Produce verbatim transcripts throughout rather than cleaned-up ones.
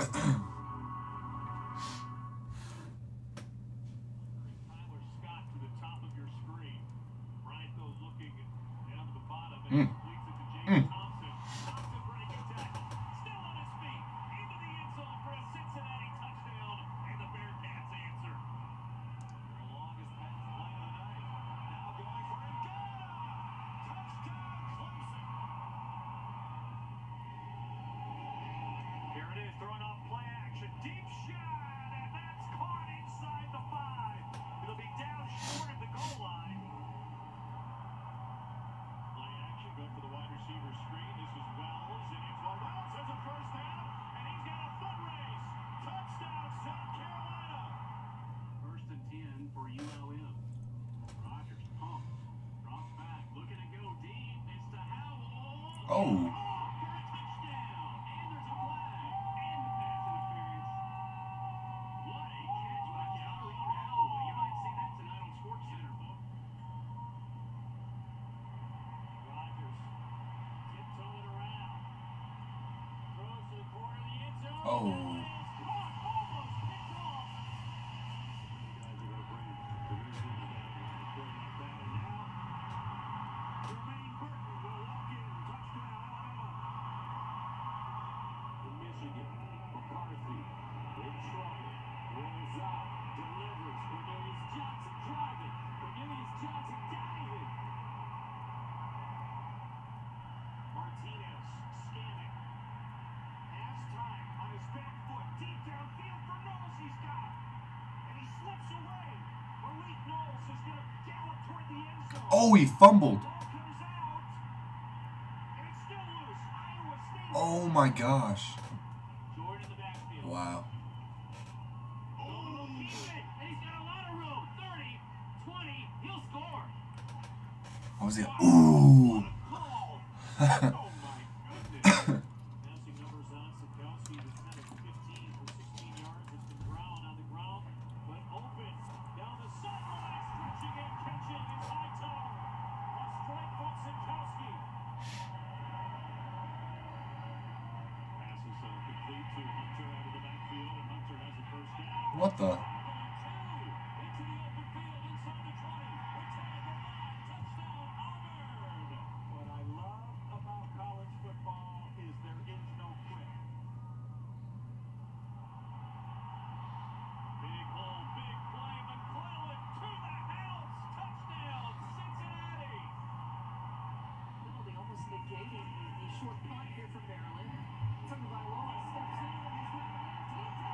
Mm. Mm. Here it is, throwing off play action. Deep shot, and that's caught inside the five. It'll be down short of the goal line. Play action, going for the wide receiver screen. This is Wells, and it's well. Wells has a first down, and he's got a foot race. Touchdown, South Carolina. First and ten for U L M. Rodgers pumps, drops back, looking to go deep. It's to Howell. Oh. Oh. Oh, he fumbled. Oh my gosh. Wow. What was it? Ooh. What the? What I love about college football is there is no quit. Big hole, big play, McClellan to the house. Touchdown, Cincinnati. Well, they almost negated the short punt here from Maryland. From by Law steps in and he's running in deep.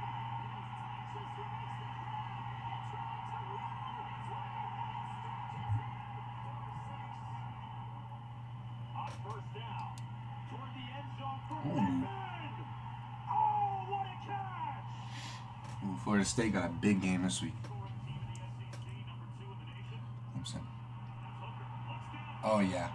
On first down, toward the end zone for Ooh. Redmond. Oh, what a catch! Ooh, Florida State got a big game this week. Clemson. Oh yeah.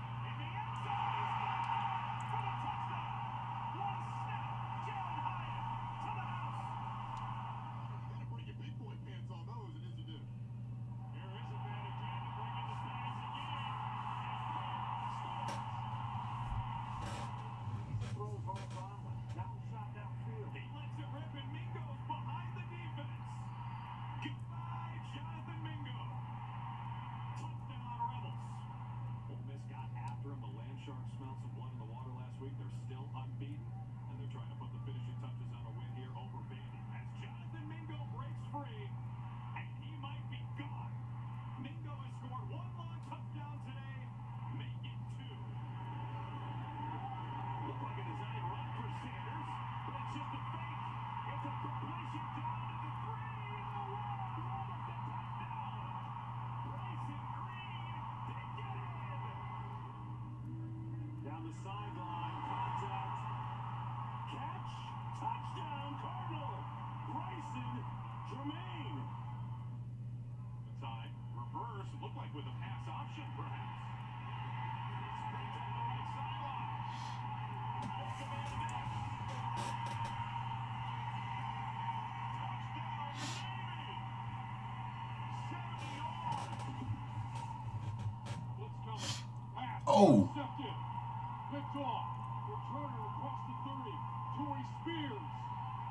Sharks smelled some blood in the water last week. They're still unbeaten, and they're trying to put the finishing touches on a win here over Vandy. As Jonathan Mingo breaks free, and he might be gone. Mingo has scored one long touchdown today, make it two. Looked like a design run for Sanders, but it's just a fake. It's a completion down to the three in the wall. Almost a touchdown. Bryson Green, they get in. Down the sideline, contact, catch, touchdown, Cardinal, Bryson Jermaine. The time, reverse, looked like with a pass option, perhaps. Sprint down the right sideline. That's a man miss. Touchdown, Navy. seventy yards. Blitz coming. Pass. Oh. Picked off. Returner across the thirty. Torrey Spears.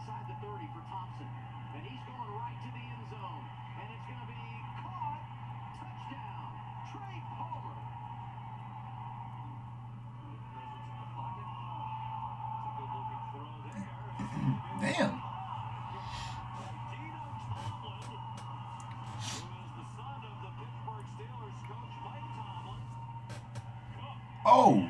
inside the thirty for Thompson. And he's going right to the end zone. And it's going to be caught. Touchdown. Trey Palmer. Damn. Oh.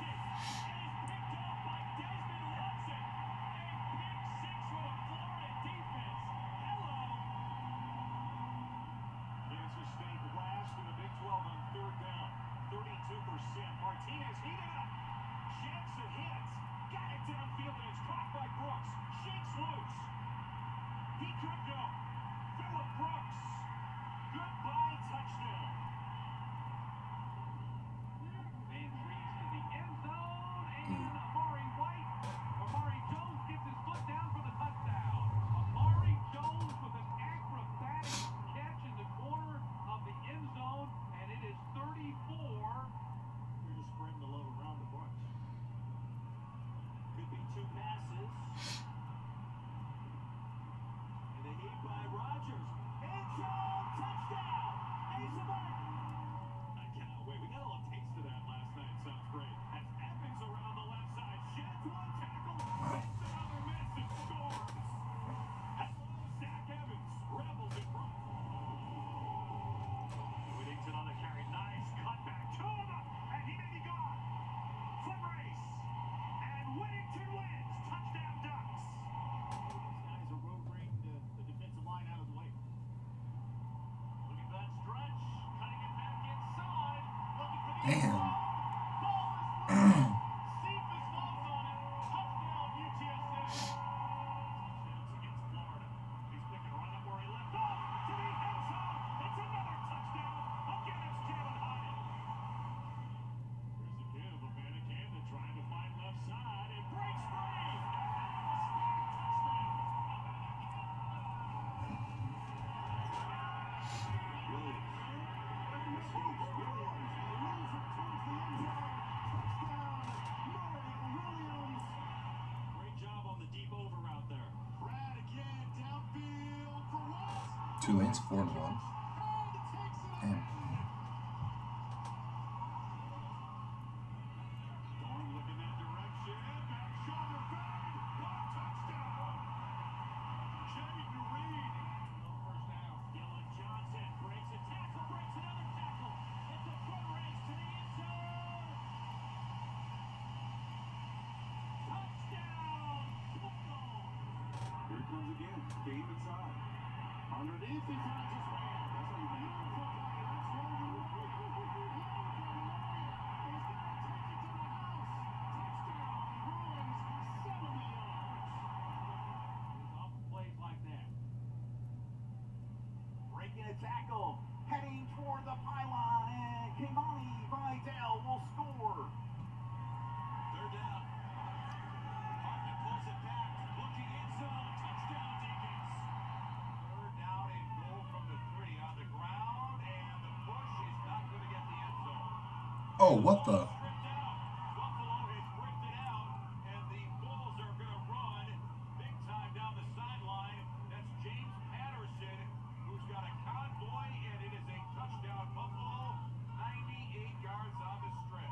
Damn. Tulane's four and one. Damn. Here it comes again. Game inside. Underneath, he's not just ran. That's a beautiful play. That's one of the He's going to take it to the house. Touchdown, Bruins, seventy yards. Off plays like that. Breaking a tackle. Heading toward the pylon. And Kimani Vidal will score. They're down. Hartman pulls it back. Looking in zone. Touchdown, Deacons. Third down and goal from the three on the ground. And the push is not going to get the end zone. Oh, what the? Stripped out. Buffalo has ripped it out. And the Bulls are going to run big time down the sideline. That's James Patterson, who's got a convoy, and it is a touchdown. Buffalo, ninety-eight yards on the strip.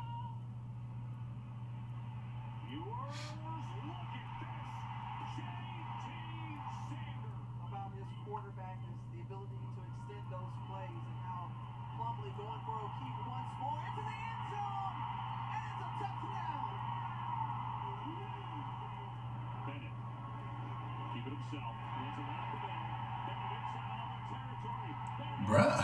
Viewers, look at this. J T Sanders. About his quarterback is the ability to extend those plays and how Plumlee going for O'Keefe once more into the end zone, and it's a touchdown. Bennett, keep it himself. Runs around the middle. Bennett inside Auburn territory. Bennett. Bruh.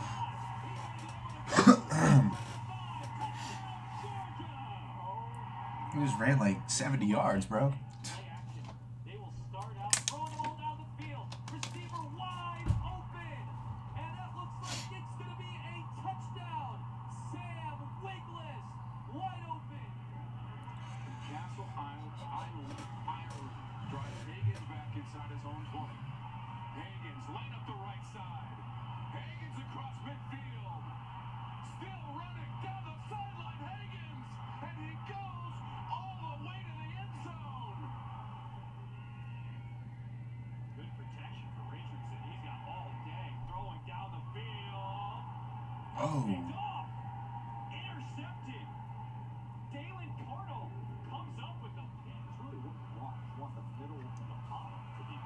He just ran like seventy yards, bro. They will start out throwing the ball down the field. Receiver wide open. And that looks like it's going to be a touchdown. Sam Wiggles wide open. Castle Island, Ireland, drives Higgins back inside his own twenty. Higgins line up the right side. Higgins across midfield. Still running down the sideline. Higgins. And he goes all the way to the end zone. Oh. Intercepted. Dalen Carno comes up with the pick. It's really what we want. We want the middle of the bottom to be.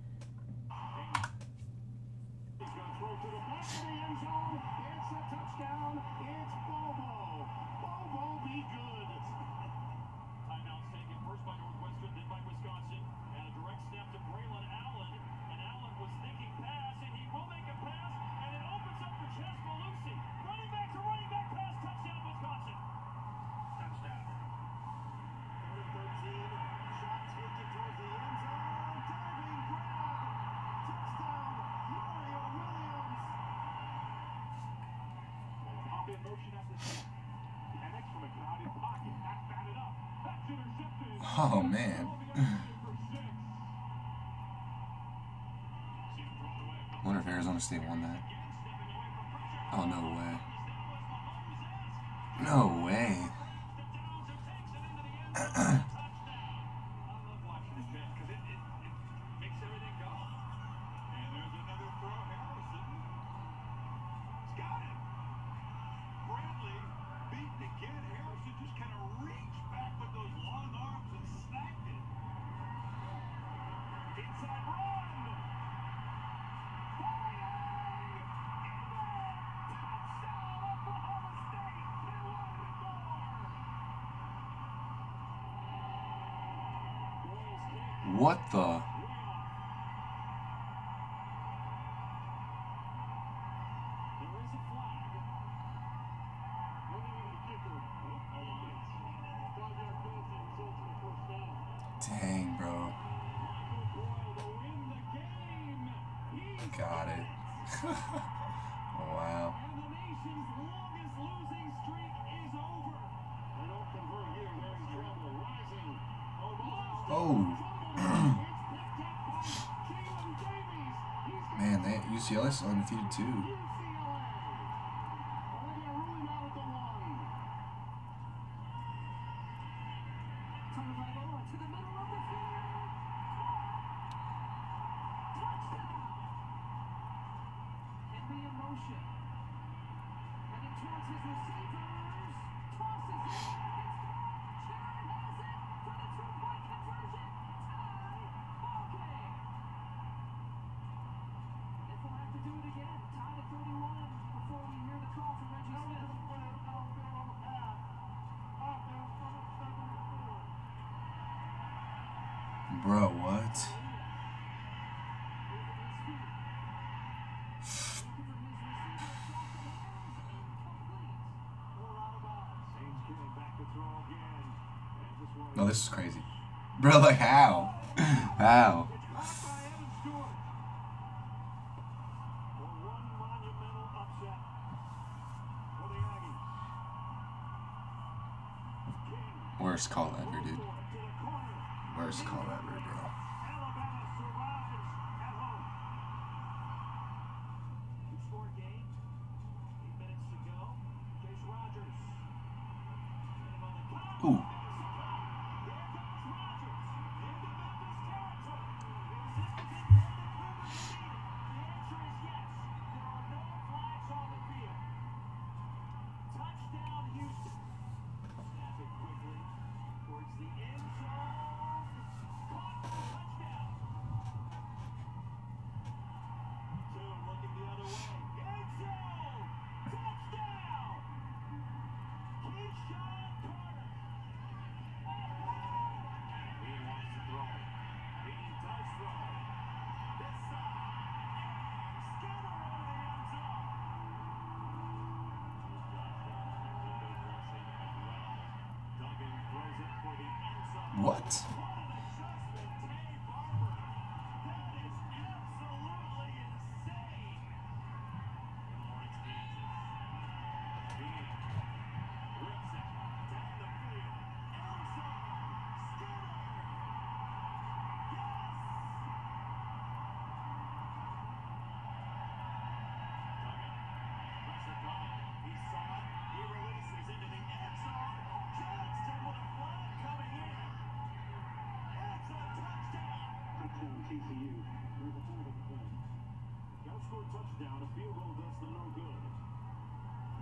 He's going to throw to the back of the end zone. It's a touchdown. It's Bobo. Bobo be good. Timeouts taken first by Northwestern, then by Wisconsin. And a direct snap to Braylon Allen. And Allen was thinking pass, and he will make a pass. And it opens up for Chess Malusi. Running back to running back pass. Touchdown, Wisconsin. Touchdown. Third and thirteen. Shot taken towards the end zone. Diving grab. Touchdown. Mario Williams. Pop in motion at the snap. ten X from a crowded pocket. Back batted up. That's intercepted. Oh, man. Wonder if Arizona State won that. Oh, no way. No way. What the? There is a flag. Dang, bro. Got it. Wow. And the nation's longest losing streak is over. They don't convert here. They're in trouble. Rising. Oh. Man, they U C L A is undefeated too. Bro, what? No, this is crazy. Bro, like how? How? Worst call ever, dude. Worst call ever, bro. Ooh. What? T C U. There's a ton of play. Got to score a touchdown. A field goal does them no good.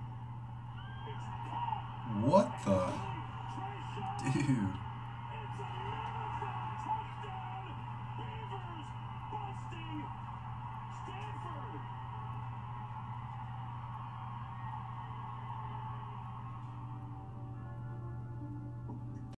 What the? Dude.